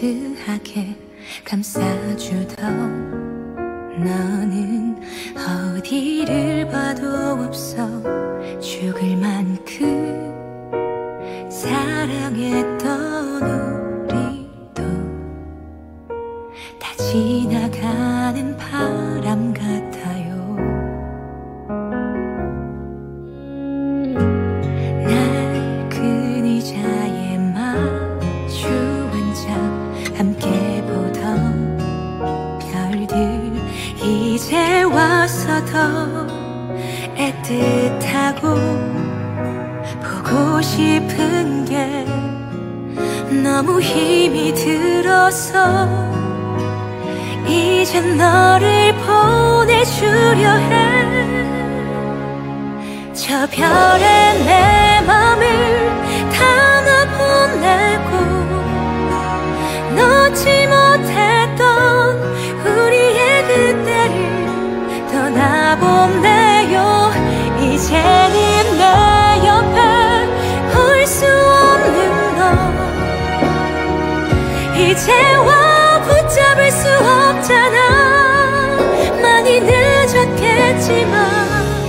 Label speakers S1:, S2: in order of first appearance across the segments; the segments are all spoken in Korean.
S1: 따스하게 감싸주던 너는 어디를 봐도 없어. 죽을 만큼 사랑했던 우리도 다 지나가는 바람 같아요. 낡은 의자에 마주 앉아 함께 보던 별들 이제 와서 더 애틋하고 보고 싶은 게 너무 힘이 들어서 이젠 너를 보내주려 해. 저 별에 내 맘을 담아보내고 놓지 못했던 우리의 그때를 떠나보내요. 이제는 내 옆에 올 수 없는 너, 이제와 붙잡을 수 없잖아. 많이 늦었겠지만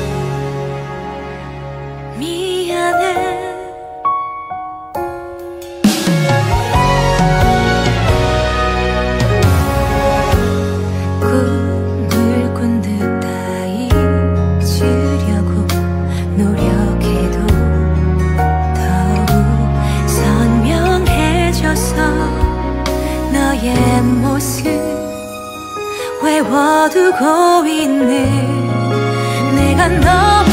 S1: 미안해. 꿈을 꾼 듯 다 잊으려고 노력해도 더욱 선명해져서 너의 모습 외워두고 있는 내가 너